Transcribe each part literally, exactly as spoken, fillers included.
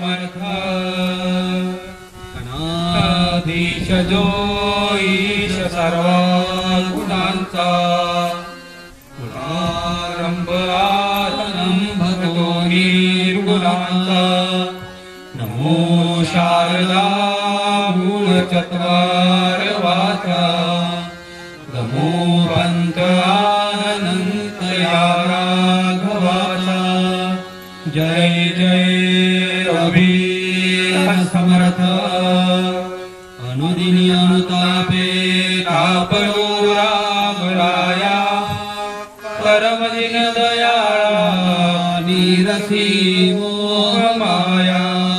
समर्थ अनाधीश जो ईश सर्व गुणांचा गुणारंभ आसनं भगतो निर्गुणांचा नमो शारदा मूळ चत्वार वाचा नमो पंत आनंत या राघवाचा जय जय रघुवीर समर्थ अनुदिनी अनुतापे तापयो राम राया परम दीन दयाळा निरसी मोह माया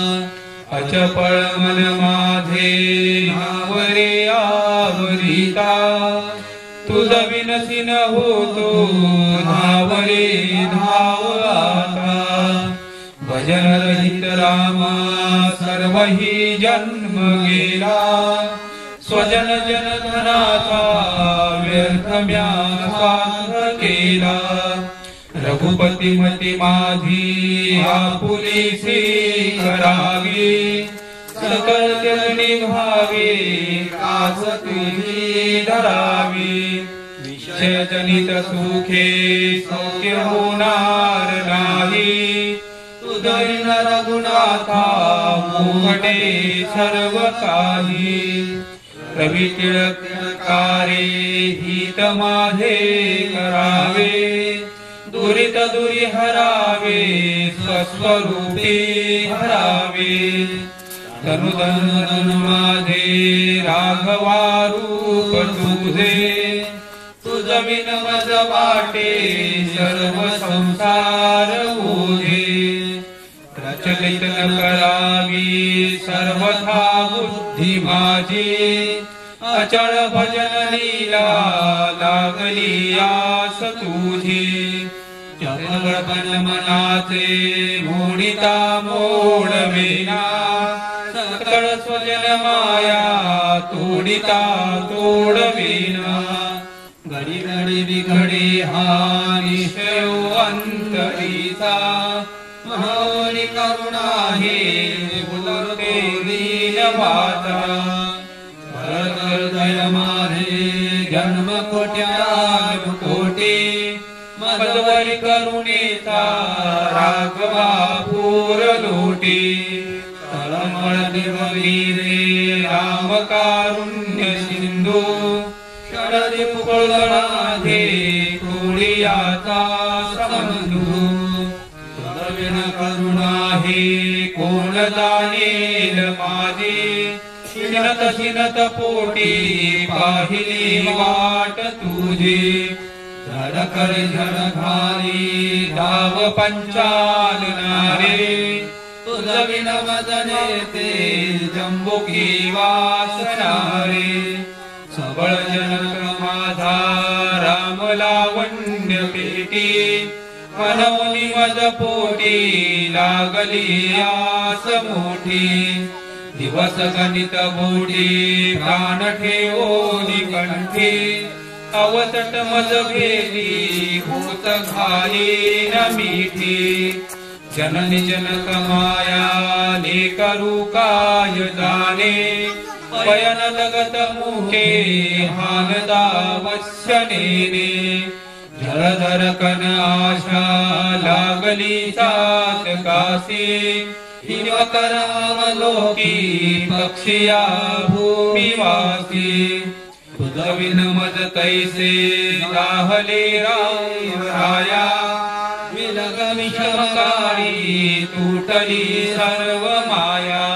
अचपळ मन माझे नावरे आवरिता तुझ विनसी न होतो धावरे धाव आता भजन रहित रामा सर्व ही जन्म गेला स्वजन जन धनाचा व्यर्थ म्या स्वार्थ केला रघुपती मती माझी आपुलीसी करावी सकल जनी भावी कास तुझी धरावी विषय जनित सुखे सौख्य होणार नाही तुझिन रघुनाथा मोहडे सर्व काही रवी तिळकारे हित माझे करावे दुरित दुरी हरावे स्वस्वरूपी हरावे धनु धनु धनु माझे राघवा रूप तुझे तुझ बिन मज वाटे सर्व संसार ओझे प्रचलित न करावी सर्वथा बुद्धी माझी अचळ भजन लीला लागली आस तुझी चपळपण मनाचे मोडिता मोडविना सकळ स्वजन माया तोडिता तोडविना घडी घडी बिघडी हा निश्चयो अंतरीचा मौनी करुणा हे बोलते दीन माता हृदय माझे जन्म कोट्यान कोटी मधवरी करुणेचा राघवा पूर लोटी तळमळ देवली रे राम कारुण्य सिंधू शरदी पुकळणाधे कोळियाचा समंधू तुझविन करुणा हे कोण जाणेल माझी शिनत शिनत पोटी पाहिली वाट तुझी धड करे धड घाली धाव पंचाल नारे तुझ विन वदने ते जंबुकी वासनारे सबळ जनक माझा राम लावण्य पेटी मनोनी मज पोटी लागली आस मोठी दिवस गणित बोडी प्राण ठेवोनी कंठी अवसट मज गेली होत घाली न मिठी जननी जनक माया ने करू काय जाणे पयन जगत मुखे हानदावश्य नेने जलधर कन आशा लागली सात काशी हिमकरावलोकी पक्षिया भूमिवासी तुझ विन मज तैसे राहले राया विलग विषमकारी तुटली सर्व माया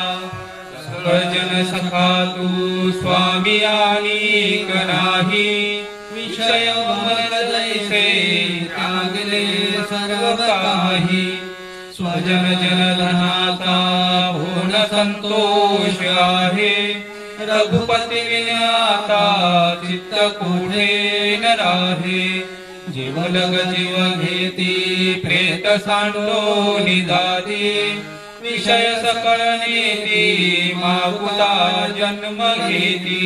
जन सखा तू स्वामी अनेक नाही विषय जैसे त्यागले सर्व काही स्वजन जन धनाचा भोन संतोष आहे रघुपती विनाता चित्त कुठे न राहे जीवलग जीव घेती प्रेत सांडो निदाती विषय सकळ नेती मागुता जन्म घेती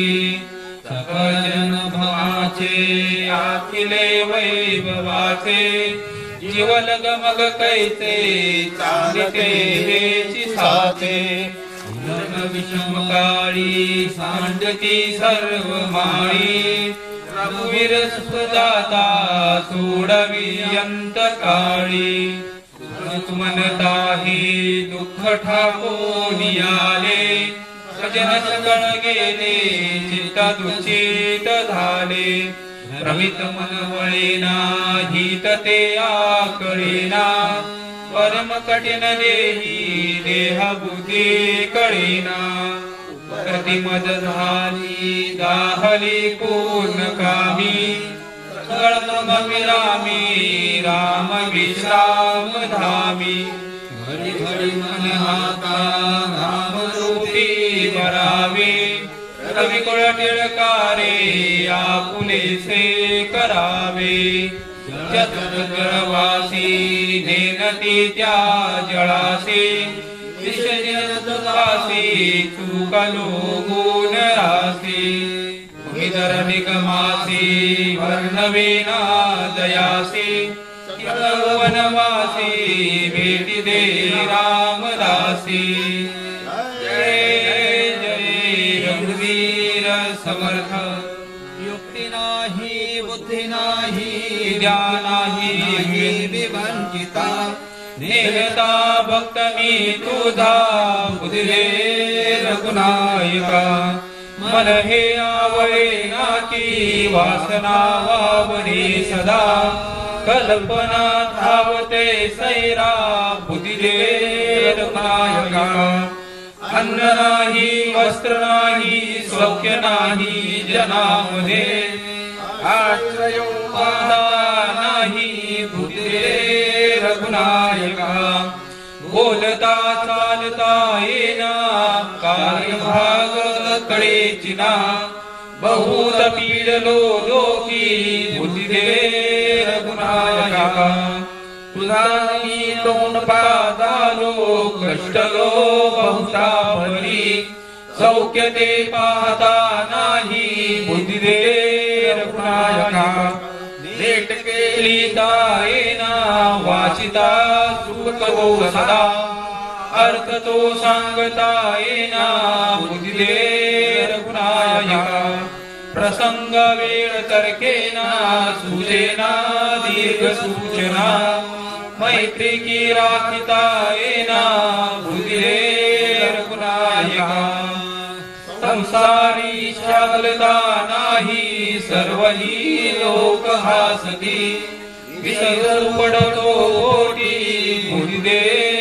सकळ जन भाचे आखिले वैभवाचे जीवलग मग कैसे चालते हेची साचे विषम काळी सांडती सर्व माळी रघुवीर सुजाता सोडवी अंत काळी म्हणताही दुःख ठाकून आले सजन सकळ गेले चित्ता दुचित झाले रमित मन वळेना हित ते आकळेना परम कठीण देही देह बुद्धी कळेना प्रतिमद झाली दाहली पूर्ण कामी विरामी राम विश्राम धामी घडी घडी मन हाता राम रूपी बरावे रविकुळ टिळकारे आपुलेसे करावे जगवासी नेनती त्या जळासी विषयवासी चुकलो गुण रासी विदर निगमासी वर्णवेना दयासी वनवासी भेटी दे रामदासी जय जय रघुवीर समर्थ युक्ती नाही बुद्धी नाही ज्ञान नाही विवंचिता नेहता भक्त मी तुझा बुद्धिले रघुनायका मन हे आवळे नाकी वासना वावरी सदा कल्पना धावते सैरा बुद्धिले रघुनायका अन्न नाही वस्त्र नाही सौख्य नाही जनामध्ये आश्रयोपादा नाही बुद्धिले रघुनायका बोलता चालता येना कार्यभाग कळेचिना बहुत पीडलो लोकी बुद्धिदे रघुनायका तुझा मी तोंड पादालो कष्टलो बहुता भरी सौख्य ते पाहता नाही बुद्धिदे रघुनायका लेट केली दायेना वाचिता सुखतो सदा अर्थ तो सांगता येना बुद्धिदे रघुनायका प्रसंग वेळ तर्केना सुजेना दीर्घ सूचना मैत्री की राखिता येना बुद्धिदे रघुनायका संसारी शागलता नाही सर्वही लोक हासती विसरू पडतो ओटी बुद्धिदे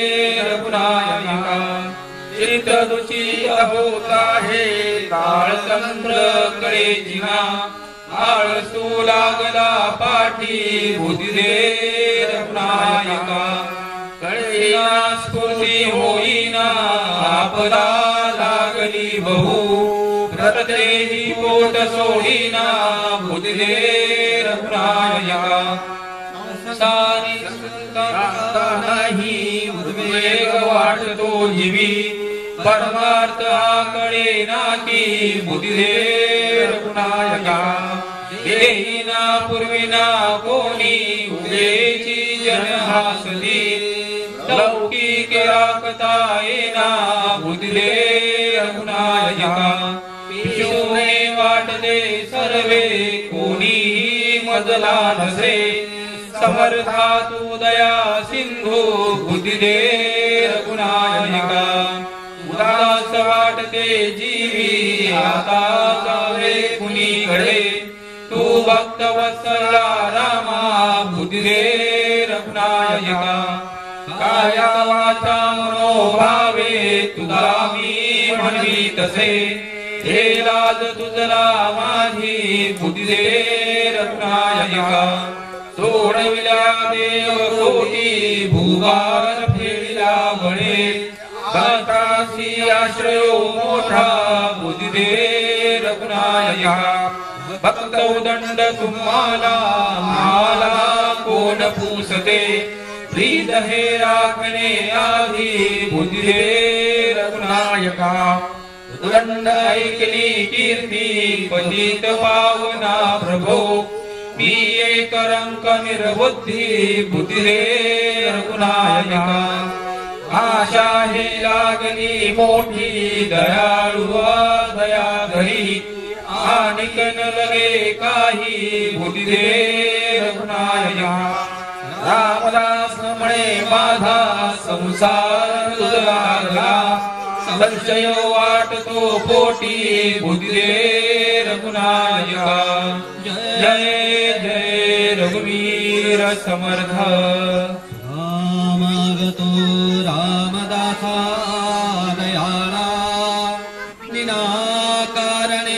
रघुनायका चित्त दुची होता हे ताळतंत्र कळेचिना आळसू लागला पाठी बुद्धिदे रघुनायका कळेना स्फूर्ती होईना आपदा लागली बहु रतेही पोट सोडीना बुद्धिदे रघुनायका संसारी नाही उद्वेग वाटतो जीवी परमार्थ आकडे नाकी बुद्धिदे रघुनायका देहीना पूर्वीना कोणी उदेची जन हासती लौकिक राखता येना बुद्धिदे रघुनायका पिशुने वाटले सर्वे कोणी मजला नसे समर्था तू दया सिंधू बुद्धिदे रघुनायका उदास वाटते जीवी आता जावे कुणीकडे तू भक्त वत्सला रामा बुद्धिदे रघुनायका काया वाचा मनोभावे तुझा मी म्हणवी तसे हे लाज तुझला माझी बुद्धिदे रघुनायका सोडविला देव कोटी भूभार फेडिला बळे भक्तासी आश्रयो मोठा बुद्धिदे रघुनायका भक्त उदंड तुम्हाला माला कोण पूसते प्रीत हे राखणे आधी बुद्धिदे रघुनायका उदंड ऐकली कीर्ती पतित पावना प्रभो मी एकरंक निर्बुद्धी बुद्धिदेव रघुनायका आशा हे लागली मोठी दयाळू दया घरी आनिक न लगे काही बुद्धिदेव रघुनायका रामदास म्हणे माझा संसार लागला संशय वाटतो पोटी बुद्धिदेव रघुनायका जय जय रघुवीर समर्थ रामागतो रामदासा दयाळा विनाकारणे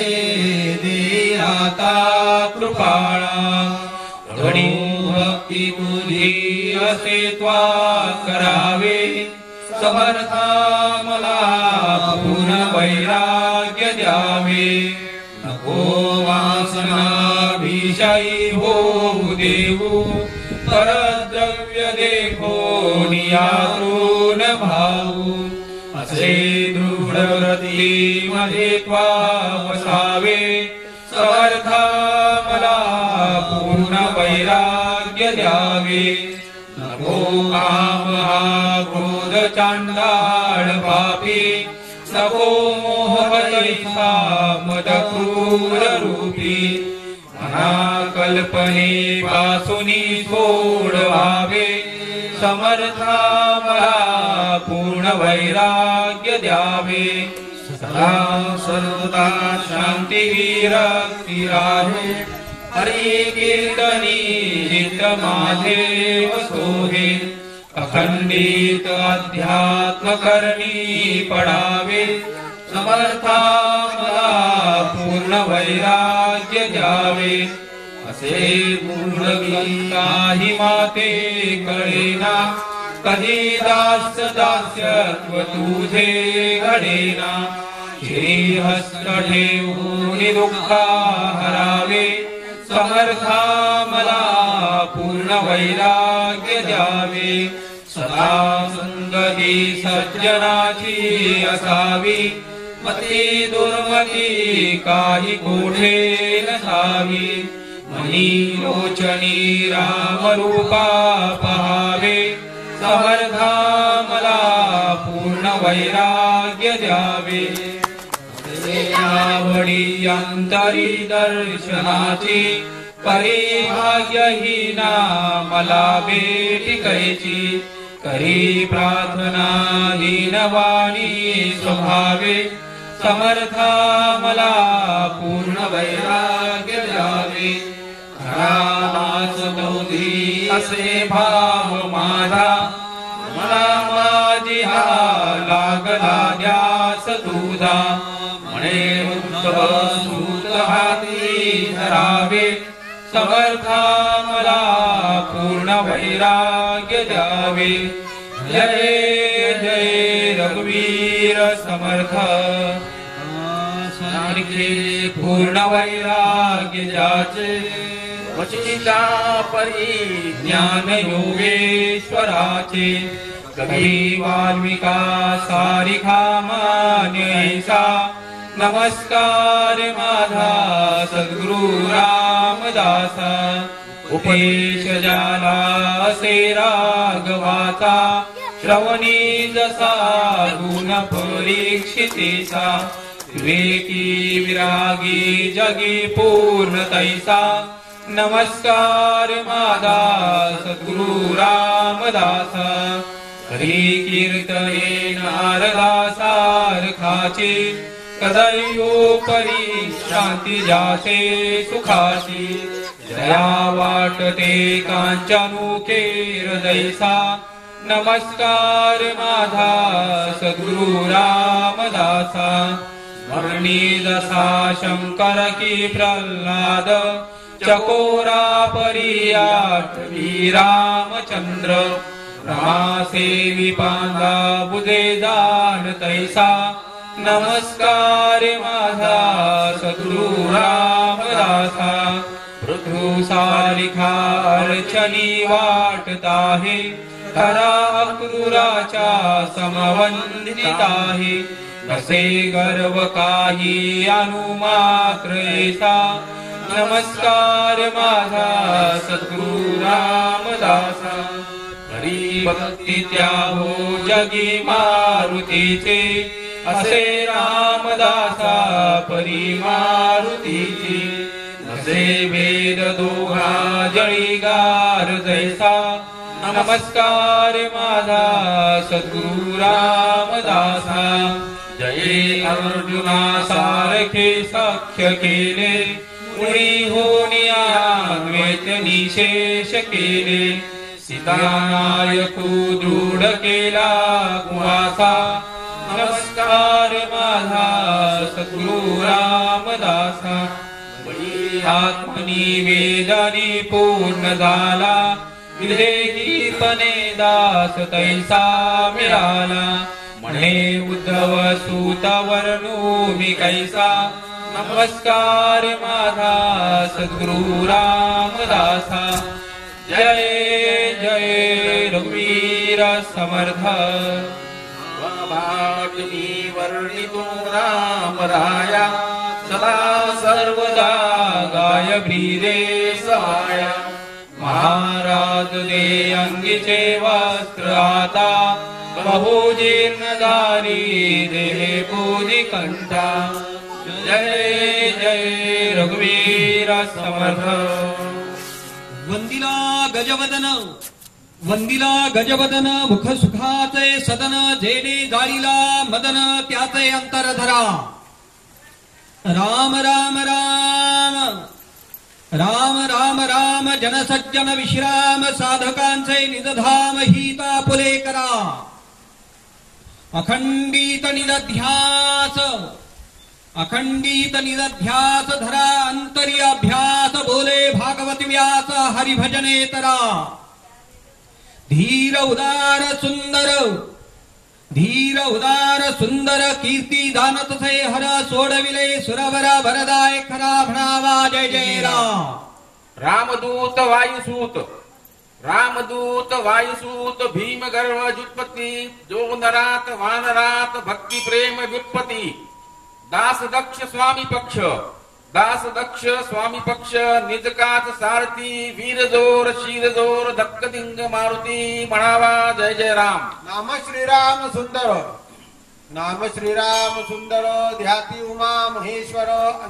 देहाता कृपाळा घडी भक्ती तुझी असे त्वा करावे समर्था मला पूर्ण वैराग्य द्यावे नको वासना भीषाई होऊ देऊ परद्रव्य देखो नियातून भाऊ असे दृढ व्रती मध्ये त्वा बसावे समर्था मला पूर्ण वैराग्य द्यावे नको काम हा क्रोध चांडाळ पापी नको मोह तैसा मद क्रूर रूपी मना कल्पने पासूनी सोडवावे समर्था मला पूर्ण वैराग्य द्यावे सदा सर्वदा शांती विरक्ती राहे हरि कीर्तनी नित माझे सोहे अखंडित अध्यात्म करणी पडावे समर्था मला पूर्ण वैराग्य द्यावे असे पूर्ण काही माते कळेना कधी दास दास्यत्व तुझे घडेना श्रीहस्त ठेवून दुःखा हरावे समर्था मला पूर्ण वैराग्य द्यावे सदा संगती सज्जनाची असावी मती दुर्मती काही कोठे नसावी मनी लोचनी रामरूपा पहावे समर्था मला पूर्ण वैराग्य द्यावे आवडी अंतरी दर्शनाची परिभाग्यहीना मला भेटी कैची करी प्रार्थना दीनवाणी स्वभावे समर्था मला पूर्ण वैराग्य द्यावे खरानाच बौद्धी असे भाव माझा मला माझी हा लागला द्यास तुझा म्हणे उद्धव सूत हाती धरावे समर्था मला पूर्ण वैराग्य द्यावे जय जय रघुवीर समर्थ सारखे पूर्ण वैराग्य ज्याचे वचिता परी ज्ञान योगेश्वराचे कवी वाल्मिका सारिखा मान्यैसा नमस्कार माझा सद्गुरु रामदासा उपदेश जाला असे राघवाचा श्रवणी जसा गुण परीक्षितेचा विवेकी विरागी जगी पूर्ण तैसा नमस्कार माझा सद्गुरु रामदासा हरी कीर्तने नारदा सारखाची कदयोपरी शांती जाते सुखाची जया वाटते कांचनुके हृदयसा नमस्कार माझा सद्गुरु रामदासा स्मरणी जसा शंकर की प्रल्हाद चकोरा परी रामचंद्र रमासेवी पांगा बुधे जाण तैसा नमस्कार माझा सद्गुरु रामदासा पृथ्वी सारिखा अर्चनी वाटताहे खरा अक्रूराच्या समवंदिताहे नसे गर्व काही अनुमात्र ऐसा नमस्कार माझा सद्गुरु रामदासा हरी भक्ती त्या हो जगी मारुतीचे असे रामदासा परी मारुतीची असे वेद दोघा जळी गार जैसा नमस्कार माझा सद्गुरु रामदासा जय अर्जुना सारखे साख्य केले मुनी होनिया द्वैत निशेष केले सीतानायकू दृढ केला कुवासा नमस्कार माझा सद्गुरु रामदासा आत्मनी वेदानी पूर्ण झाला विधेहीपणे दास तैसा मिळाला म्हणे उद्धव सूत वर्णू मी कैसा नमस्कार माझा सद्गुरु रामदासा जय जय रघुवीर समर्थ भाग्यमी वर्णितो राम राया सदा सर्वदा गाय ब्रीदे सहाया महाराज दे अंगीचे वस्त्र आता बहुजीर्ण दारी देहे बोधी कंठा जय जय रघुवीर समर्थ वंदिला गजवदन वंदिला गजवदन मुख सुखाचे सदन जेने जाळीला मदन त्याचे अंतर धरा राम राम राम राम राम राम जनसज्जन विश्राम साधकांचे निजधाम हिता पुले करा अखंडित निदध्यास अखंडित निदध्यास धरा अंतरी अभ्यास बोले भागवत व्यास हरिभजने तरा धीर उदार सुंदर धीर उदार सुंदर कीर्ती दानत से हर सोडविले सुरवर भरदाय खरा भणावा जय जय राम रामदूत वायुसूत रामदूत वायुसूत भीम गर्भ जुत्पत्ती जो नरात वानरात भक्ती प्रेम व्युत्पत्ती दास दक्ष स्वामी पक्ष दास दक्ष स्वामी पक्ष निजकात सारथी वीर जोर शीर जोर धक्कदिंग मारुती म्हणावा जय जय राम नाम श्रीराम सुंदर नाम श्रीराम सुंदर ध्याती उमा महेश्वर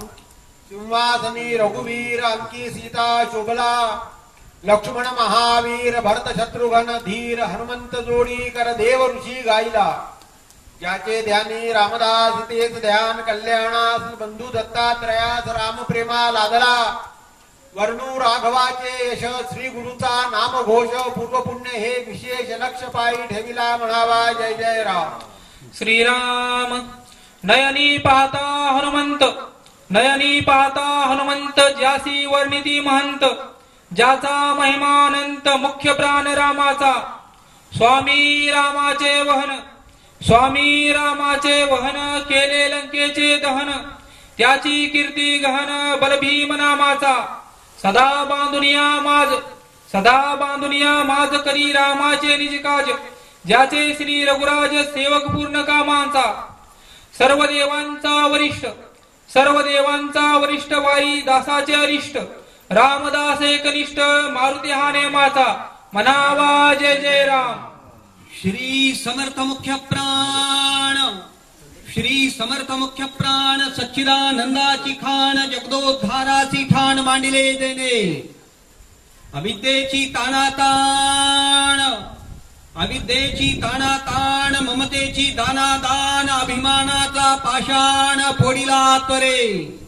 सिंहासनी रघुवीर अंकी सीता शोभला लक्ष्मण महावीर भरत शत्रुघ्न धीर हनुमंत जोडी कर देव ऋषी गायला ज्याचे ध्यानी रामदास तेच ध्यान कल्याणास बंधू दत्तात्रयास राम प्रेमा लादला वर्णू राघवाचे यश श्री गुरुचा नाम घोष पूर्व पुण्य हे विशेष लक्ष पायी ठेविला म्हणावा जय जय राम श्रीराम नयनी पाहता हनुमंत नयनी पाहता हनुमंत ज्यासी वर्णिती महंत ज्याचा महिमानंत मुख्य प्राण रामाचा स्वामी रामाचे वहन स्वामी रामाचे वहन केले लंकेचे दहन त्याची कीर्ती गहन बलभीम नामाचा सदा बांधुनिया माज सदा बांधुनिया माज करी रामाचे निज काज ज्याचे श्री रघुराज सेवक पूर्ण कामांचा सर्व देवांचा वरिष्ठ सर्व देवांचा वरिष्ठ वारी दासाचे अरिष्ट रामदास एकनिष्ठ मारुती हा नेमाचा मनावा जय जय राम श्री समर्थ मुख्य प्राण श्री समर्थ मुख्य प्राण सच्चिदानंदाची खान जगदोद्धाराची ठाण मांडिले देणे अविद्येची ताणाताण अविद्येची ताणाताण ममतेची दानादान अभिमानाचा पाषाण फोडिला त्वरे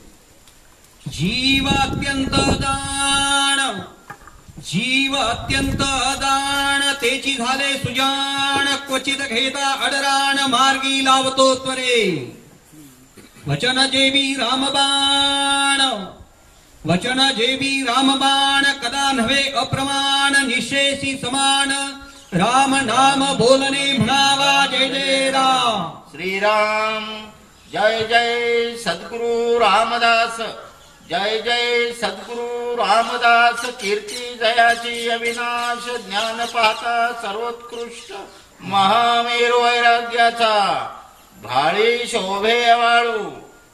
जीव अत्यंत दान जीव अत्यंत दान तेची झाले सुजान क्वचित घेता अडराण मार्गी लावतो त्वरे वचन जेवी रामबाण वचन जेवी रामबाण कदा नव्हे अप्रमाण निशेषी समान राम नाम बोलणे म्हणावा जय जय राम श्रीराम जय जय सद्गुरु रामदास जय जय सद्गुरु रामदास कीर्ती जयाची अविनाश ज्ञान पाहता सर्वोत्कृष्ट महामेरू वैराग्याचा भाळी शोभे वाळू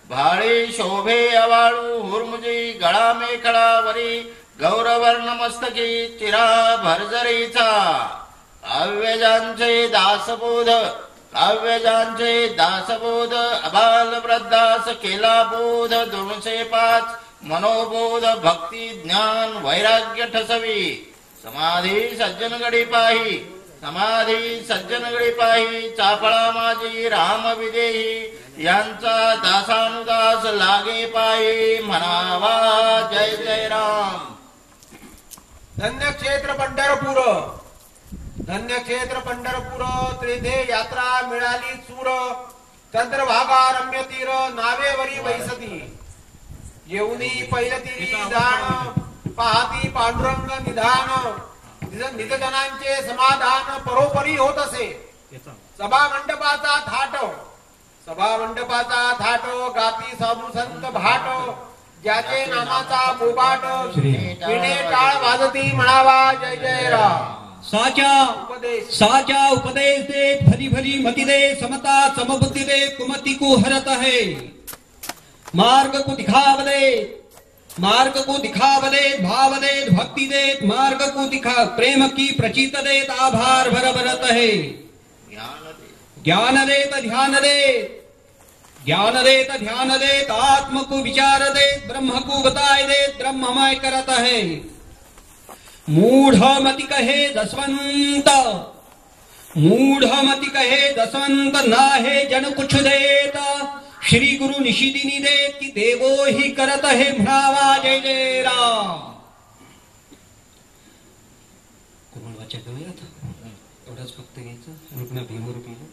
भाळी शोभे अवाळू हुरमुजी गळा मेखळावरी गौरवर्ण मस्तकी चिरा भरजरीचा काव्यजांचे दासबोध काव्यजांचे दासबोध अबाल वृद्धास केला बोध दोनशे पाच मनोबोध भक्ती ज्ञान वैराग्य ठसवी समाधी सज्जनगडी पाही समाधी सज्जनगडी पाही चाफळा माझी राम विदेही यांचा दासानुदास लागे पायी म्हणावा जय जय राम. धन्य क्षेत्र पंढरपूर धन्य क्षेत्र पंढरपूर त्रिधे यात्रा मिळाली चूर चंद्रभागा रम्य तीर नावेवरी वैसती येऊनी पैलतीरी जाण पाहती पांडुरंग निधान निजजनांचे समाधान परोपरी होत असे. सभा मंडपाचा थाट सभा मंडपाचा थाट गाती साधू संत भाट ज्याचे नामाचा बोबाट विणे टाळ वाजती म्हणावा जय जय राम. साचा साचा उपदेश दे भरी भरी मति दे समता समबुद्धि दे कुमति को हरत है. मार्ग को दिखाव दे मार्ग को दिखाव दे भाव दे भक्ति दे मार्ग को दिखा प्रेम की प्रचित दे आभार भर भरत है. ज्ञान दे ध्यान दे ज्ञान दे ध्यान दे आत्म को विचार दे ब्रह्म को बताए दे ब्रह्ममय करत है. मूढ़ मति कहे दसवंत मूढ़ मति कहे दसवंत ना है जन कुछ देता श्री गुरु निशिदिनी दे की देवो ही करत है म्हणावा जय जय राम. कोमल वाचा करूया आता एवढाच फक्त घ्यायचं रुपया भीमरूपीला.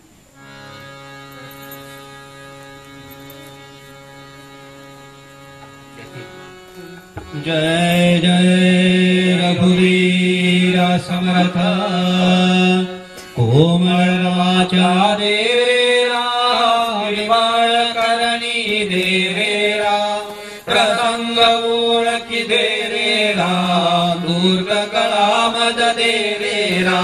जय जय रघुवीर समर्थ कोमल वाचा देवेरा विमल करणी देवेरा प्रसंग ओळखी देवेरा दूर्ग कळा मद देवेरा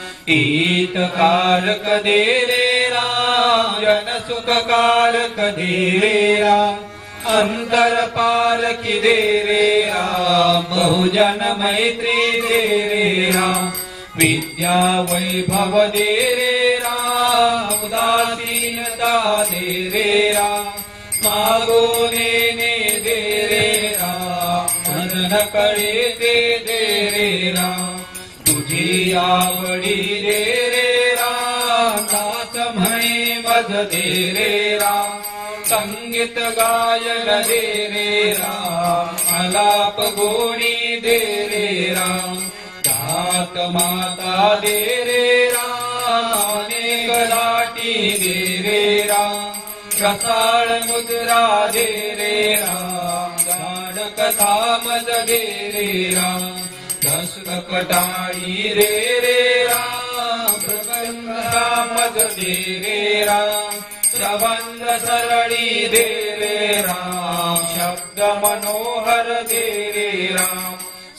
ईत कारक देवेरा जन सुख कारक देवेरा अंतर पार की दे रे राम बहुजन मैत्री दे रे राम विद्या वैभव दे रे राम उदासीनता दे रे राम मागो लेने दे रे राम मन कळे दे दे रे राम तुझी आवडी दे रे राम दास म्हणे मज दे रे राम संगीत गायन दे रे राम आलाप गोणी दे रे राम दात माता दे रे राम अनेक लाटी दे रे राम रसाळ मुद्रा दे रे राम गाढ कथा मज दे रे राम दस कटाळी रे रे राम प्रबंधा मज दे रे राम प्रबंध सरळी दे रे राम शब्द मनोहर दे रे राम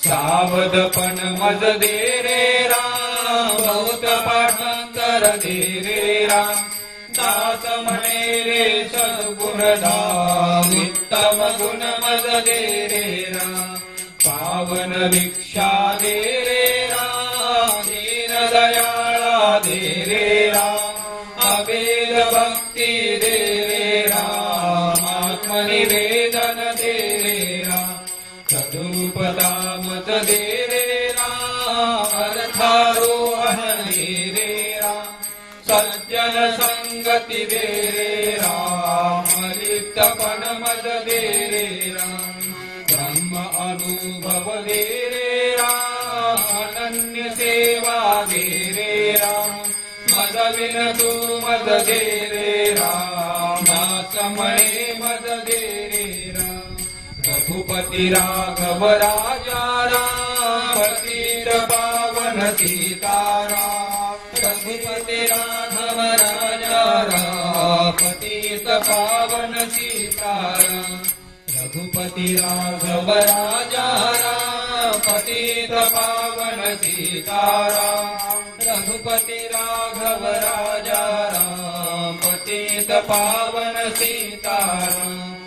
सावधपण मज दे रे राम बहुत पाठांतर दे रे राम दास म्हणे रे सद्गुण दाम उत्तम गुण मज दे रे राम पावन भिक्षा दे रे राम दीन दयाळा दे रे राम अभेद भक्ती दे रे राम आत्मनिवेदन दे रे राम सदरूपता मत दे रे राम अर्थारोहण दे रे राम सज्जन संगति दे रे राम अलिप्तपण मद दे रे राम ब्रह्म अनुभव दे रे राम अनन्य सेवा दे रे राम मद विन तू मद दे रे राम नासमणे मद दे रे राम रघुपति राघव राजा राम पतित पावन सीताराम रघुपति राघव राजा राम पतित पावन सीताराम रघुपति राघव राजा राम पतित पावन सीताराम रघुपति राघव राजा राम पतित पावन सीताराम